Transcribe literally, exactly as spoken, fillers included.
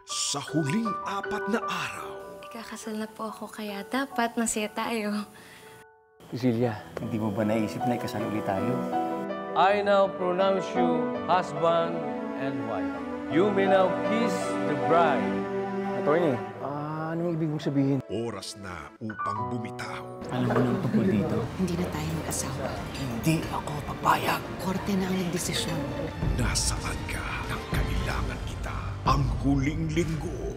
Sa huling apat na araw, Ikakasal na po ako kaya dapat masaya tayo. Cecilia, hindi mo ba naisip na ikasal ulit tayo? I now pronounce you husband and wife. You may now kiss the bride. Attorney, ah, anong ibig mong sabihin? oras na upang bumitaw. Alam mo nang tungkol dito? Hindi na tayo mag-asawa. Hindi ako papayag. Korte na ang nagdesisyon. Nasaan ka nang kailangan kita? Ang huling linggo